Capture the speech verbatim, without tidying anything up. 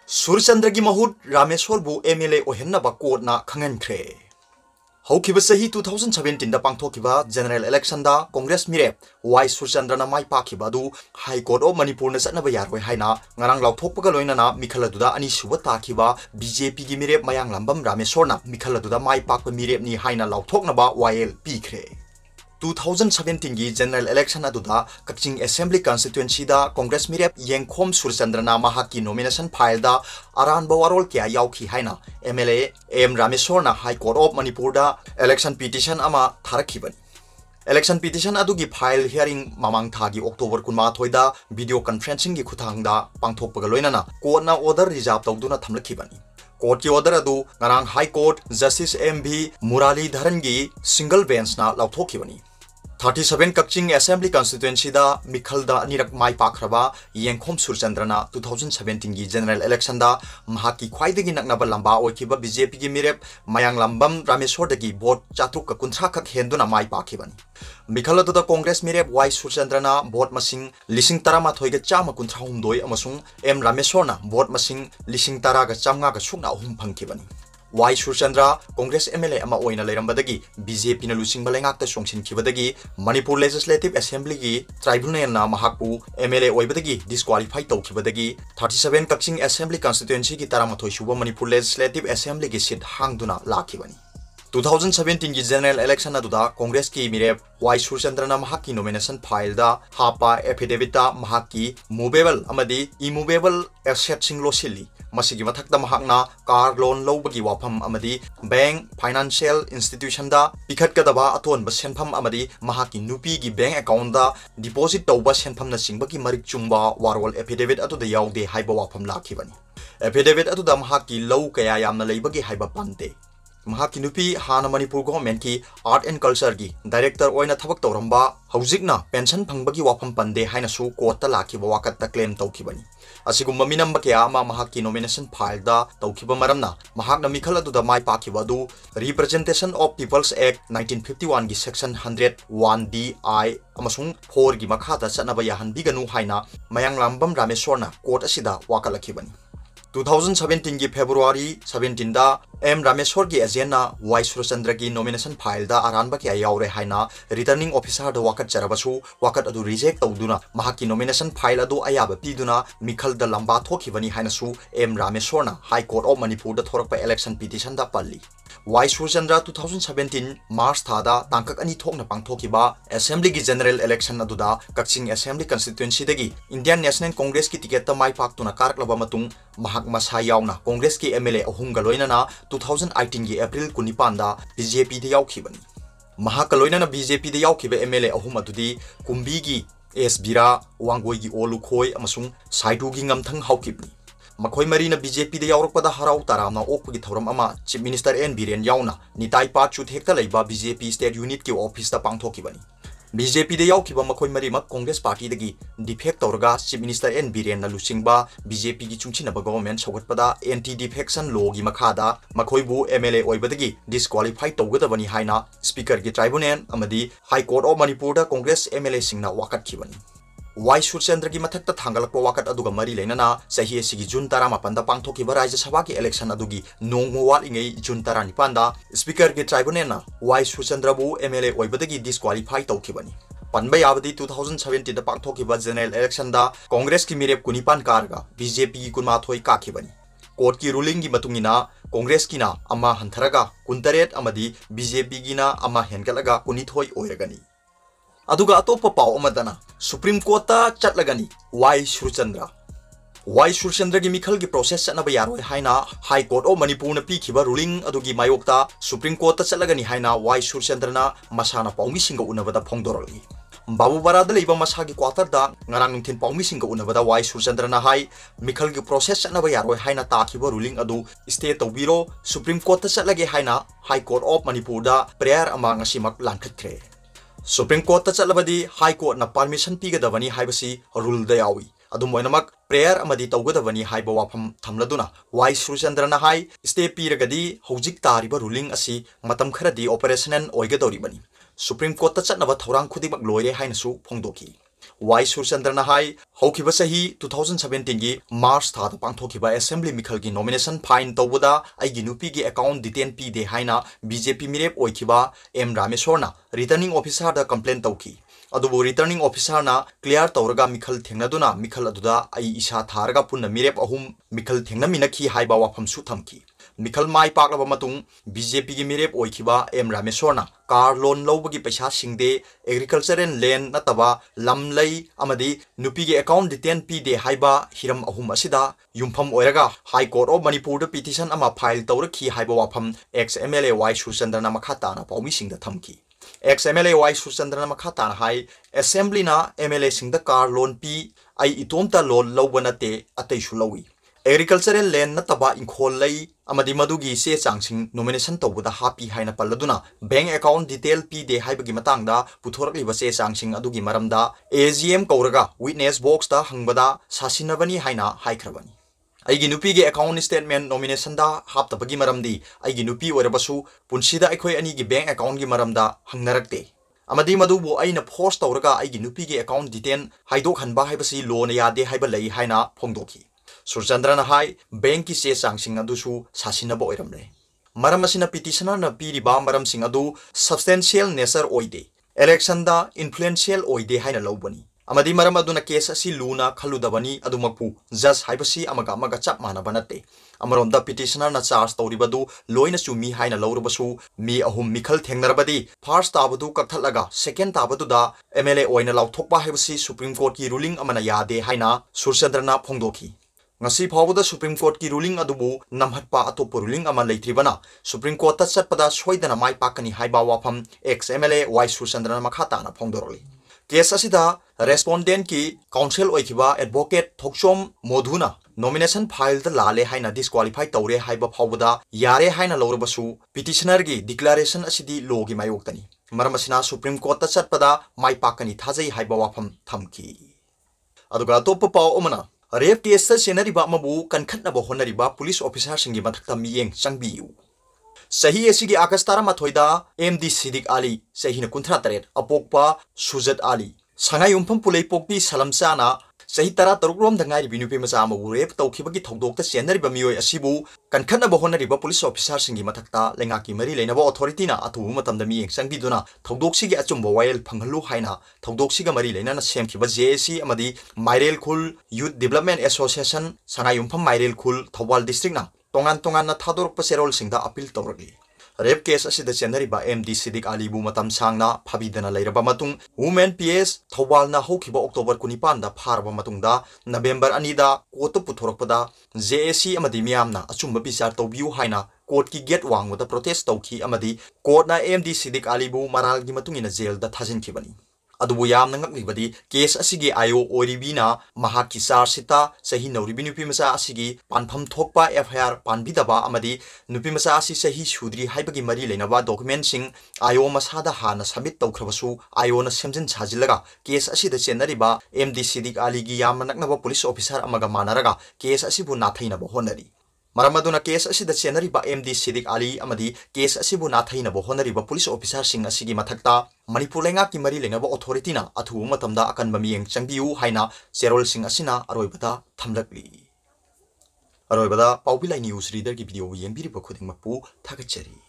Surchandra gi mahut Rameshwar bu M L A ohenna ba court na khangankhre. Haukiba sahi two thousand seventeen da pangthokiba general election da Congress mirep Y Surchandra na mai pakhiba du High Court of Manipur na satna ba yaroi haina ngarang lauthokpaga loina na mikhala duda ani suba takhiba B J P gi mirep mayang lambam Rameshwar na mikhala duda mai pakpa mirep ni haina lauthokna ba Y L pikhre. two thousand seventeen gi general election aduda Kaching Assembly constituency da Congress mirep Yengkhom Surchandra na mahaki nomination file da aran bawarol kya yaukhi haina M L A M Rameshwar na High Court of Manipur da election petition ama tharakhibani. Election petition adugi file hearing mamang thagi October kunma thoida video conferencing gi khuthang da pangthokpaga loina na court na order reserve tawduna thamlakhibani. Court ki order adu ngarang High Court Justice M B Murali Dharan gi single bench na lauthokibani. thirty-seven Kaching Assembly constituency da mikhal da nirak mai pakhraba Yengkhom Surchandra na two thousand seventeen gi general election da mahaki khwaidagi naknaba lamba oikiba B J P gi mirep mayang lambam Rameshwar dagi vote chatuk ka kunthra khak henduna mai pakhibani. Mikhal da Congress mirep Y Surchandra na vote masing lising tarama thoiga chama kunthra humdoi amasung M Rameshwar na vote masing lising tara ga chamnga ga sukna hum phangkibani. Y Surchandra Congress M L A ama oina leirambadagi B J P na lusing balengak ta songsin khibadagi Manipur Legislative Assembly gi tribunal na mahakpu M L A oibadagi disqualify tawkhibadagi thirty-seven Kaching Assembly constituency gi taramathoi suba Manipur Legislative Assembly gi seat hangduna lakhibani. two thousand seventeen gi general election aduda Congress ki mirep Y Surchandra na mahaki nomination file da hapa affidavit da mahaki movable amadi immovable asset sing losili masigi mathakda mahakna car loan lobagi wafam amadi bank financial institution da pikhatkadaba aton ba senpham amadi mahaki Nupi gi bank account da deposit tawba senpham na singbaki marik chungba warwal affidavit atu da yaude haiba wafam lakhibani. Affidavit atu da mahaki law kaya yamna leibagi haiba pante. Mahaki Nupi hana Manipur government ki art and culture gi director oina thabak tawramba haujikna pension phangbagi wafam pande haina su court ta lakhiba wakat ta claim tawkhibani. Asigumba minamba kya ama mahaki nomination file da tawkhiba maramna mahakna mikhal adu da mai pakhiba du Representation of People's Act nineteen fifty-one gi section one hundred one D I amasung four gi makha da chanaba yahan biganu haina mayang lambam Rameshwar na court asida wakalakhibani. two thousand seventeen gi February seventeen da M Rameshwar gi agent na Y Surchandra gi nomination file da aranba kya yaure haina returning officer da wakat charabasu wakat adu reject tawduna mahaki nomination file adu ayaba piduna mikhal da lamba thokhibani haina su M Rameshwar na High Court of Manipur da thorakpa election petition da palli. Y Surchandra two thousand seventeen March thada tangkak ani thokna pangthokiba Assembly gi general election aduda Kaching Assembly constituency dagi Indian National Congress ki ticket ta mai paktuna karaklaba matung mahak masa yauna Congress ki M L A ahum galoina na two thousand eighteen gi April twenty-nine da B J P da yaukhibani. Mahak galoina na B J P da yaukhiba M L A ahum adudi Kumbi gi S Bira Wangoi gi Olukhoi amasung Saidu gi ngamthang haukibni. Makhoi marina B J P da yaurakpada harau taramna okpagi thoram ama Chief Minister N Biren yauna nitai pa chu thekta leiba B J P state unit ki office da pangthokibani. B J P da yaukhiba makhoi mari mak Congress party dagi defect tawraga Chief Minister N Biren na lusingba B J P gi chungchinaba government sawgatpada anti defection law gi makhada makhoi bu M L A oibadagi disqualify tawgadabani haina speaker gi tribunal amadi High Court of Manipur da Congress M L A singna wakathibani. Y Surchandra gi mathakta thangalakpa wakat aduga mari leinana sahi asigi June twenty-nine da pangthokiba Rajya Sabha ki election adugi nongmo walingai June twenty-nine da speaker gi tribunal na Y Surchandra bu M L A oibadagi disqualify tawkhibani. Panba yabadi two thousand seventeen da pangthokiba general election da Congress ki mirep twenty-nine karga B J P gi kunmathoi kakhibani. Court ki ruling gi matungina Congress ki na ama hantharaga twenty-eight amadi B J P gi na ama hengalaga twenty-nine oiragani. Aduga atopa pau amadana Supreme Court ta chatlagani Y Surchandra. Y Surchandra gi mikhal gi process na bayaroi haina High Court of Manipur na pikhiba ruling adugi mayokta Supreme Court ta chatlagani haina Y Surchandra na masana paumi singa unabada phongdorali. Babu barada leiba masagi quarter da ngarang nungthin paumi singa unabada Y Surchandra na hai mikhal gi process na bayaroi haina takhiba ruling adu stay tawbiro Supreme Court ta chatlage haina High Court of Manipur da prayer ama ngasimak lankhre. Supreme Court ta chalabadi High Court na permission pigadabani haibasi rule da yawi adum moinamak prayer amadi tawgadabani haiba wafam thamladuna Y Surchandra na hai stay piragadi hojik tariba ruling asi matam kharadi operational oigadoribani Supreme Court ta chatnaba thorang khudimak loire haina su phongdoki Y सुरचंद्रना हाई हौखिबा सही two thousand seventeen की मार्च था पांथोखिबा assembly मिखल की nomination fine तौबदा आइगी नुपी की अकाउंट डिटेन पीदे हाइना बीजेपी मिरेप ओइखिबा एम रामेश्वरना रिटर्निंग ऑफिसर दा कंप्लेन तौखी अदुबो रिटर्निंग ऑफिसर ना क्लियर तौरगा मिखल थेंगनादुना मिखल अदुदा आई इशा थारगा पुन्ना मिरेप अहुम मिखल थेंगनामिनखी हाइबा वाफम सु थमखी मिखल माई पाकलबा मतुंग बीजेपी की मिरेप ओइखिबा एम रामेश्वरना कार लोन लौबगी पैसा सिंगदे एग्रीकल्चरल लैंड नतबा लम लई अमदी नुपी की अकाउंट डिटेन पीदे हाइबा हिरम अहुम असिदा युमफम ओइरगा high court of Manipur the petition अमा फाइल तौरखी हाइबा वाफम एक्स एमएलए वाई सुरचंद्रना मखाताना पाउमी सिंगदा थमखी एक्स एमएलए वाई सुरचंद्रना मखाताना हाई असेंबली ना एमएलए सिंगदा कार लोन पी आई इतोमता लोन लौब नते अतैसु लौई एग्रीकल्चरल लैंड नतबा इंखोल लई अमदी मदुगी से चांगसिंग नॉमिनेशन तौबदा हापी हाइना पल्लदुना बैंक अकाउंट डिटेल पीदे हाइबगी मतांगदा पुथोरकलिबा से चांगसिंग अदुगी मरमदा एजीएम कौरगा विटनेस बॉक्स दा हंगबदा सासिनबनी हाइना हाइखरबनी आइगी नुपी के अकाउंट स्टेटमेंट नॉमिनेशन दा हापतबगी मरमदी आइगी नुपी ओरबसु पुनसिदा अखोय अनी की बैंक अकाउंट की मरमदा हंगनरकते अमदी मदुबो आइना फोर्स तौरगा आइगी नुपी के अकाउंट डिटेल हाइदोक हनबा हाइबसी लोन यादे हाइबा लई हाइना फोंगदोखी सुरचंद्रना हाई बैंक की से चांगसिंग अदुसु सासिनबो ओइरमले मरम असिना पिटिशनर न पीरिबा मरम सिंग अदु सब्सटेंशियल नेचर ओइदे इलेक्शन दा इन्फ्लुएंशियल ओइदे हाइना लौबनी अमदी मरम अदुना केस असि लूना खलुदबनी अदुमकपु जज हाइबसी अमगा अमगा चप मानबा नते अमरोंदा पिटिशनर न चार्ज तौरिबदु लोइना चुमी हाइना लौरबसु मी अहुम मिखल थेंगनरबदी फर्स्ट ताबदु कथलगा सेकंड ताबदुदा एमएलए ओइना लाउथोकपा हाइबसी सुप्रीम कोर्ट की रूलिंग अमना यादे हाइना सुरचंद्रना फोंगदोखी ngasi phawda supreme court ki ruling adubu namhatpa atop ruling ama leitribana supreme court ta chatpada soidana mai pakani haiba wafam ex mla y surchandra makhata na phongdoroli case asida respondent ki counsel oikiba advocate thoksom modhuna nomination file da lale haina disqualify tawre haiba phawda yare haina lawrbasu petitioner gi declaration asidi law gi mayoktani maramasina supreme court ta chatpada mai pakani thajai haiba wafam thamki aduga top paw omana rape case सेनरीबा मबु कनखनबो होनरीबा police officer सिंगी मथक्ता मियेंग चंगबियु सही एसिगी आगस्ट तारा मथोइदा एमडी सिदिक आली सहीना कुंथरा तरेट अपोकपा सुजत आली संगाई उम्फम पुलै पोकपी सलमचाना सही तरा तरुकरोम दंगाई बिनुपे मचा मबु रेप तौखिबगी थौदोकता सेनरीबा मियोय असिबु कनखनबो होनरीबा पुलिस ऑफिसर सिंगी मथक्ता लेंगाकी मरी लेनबो अथॉरिटीना अथुबु मतमदा मियेंग चंगबिदुना थौदोकसिगी अचुंबो वायल फंगलु हाइना थौदोकसिगा मरी लेनना सेमखिबा जेएसी अमदी माइरेल खुल यूथ डेवलपमेंट एसोसिएशन संगाई उम्फम माइरेल खुल थौबाल डिस्ट्रिक्ट ना तोंगान तोंगान ना थादोरप सेरोल सिंगदा अपील तौरगली रेप केस असिदा चेनरीबा एमडी सिदिक आलीबु मतम सांगना फाबिदना लेरबा मतुंग वुमेन पीएस थौबालना होखिबा अक्टोबर कुनिपान दा फारबा मतुंगदा नवेंबर अनीदा कोर्ट पुथोरकपदा जेएसी अमदी मियामना अचुंबा बिचार तौबियु हाइना कोर्ट की गेट वांगदा प्रोटेस्ट तौखी अमदी कोर्टना एमडी सिदिक आलीबु मरालगी मतुंगिना जेल दा थाजिनखिबनी अदुबु यामना ngaklibadi केस असिगी आयो ओरिबिना महाकी चार्जसिता सही नौरिबि नुपि मचा असिगी पानफम थोकपा एफआईआर पानबिदबा अमदी नुपि मचा असि सही सुद्री हाइबगी मरी लेनबा डॉक्यूमेंट सिंग आयो मसादा हाना सबमिट तौखरबसु आयो न सेमजिन छाजिलगा केस असिदा चेनरिबा एमडी सिदिक आलीगी यामना नकनबा पुलिस ऑफिसर अमगा मानरगा केस असिबु नाथैनबा होनरी मरमदुना केस असिदा चेनरिबा एमडी सिदिक आली अमदी केस असिबु नाथैनबा होनरिबा पुलिस ऑफिसर सिंग असिगी मथक्ता मणिपुर लेंगा की मरी लेंगबा अथॉरिटीना अथु मतमदा अकनबा मियेंग चंगबियु हाइना सेरोल सिंग असिना अरोइबदा थमलकली अरोइबदा पाउबिलाई न्यूज रीडर की वीडियो येंबिरिबा खुदिंगमकपु थागचरी।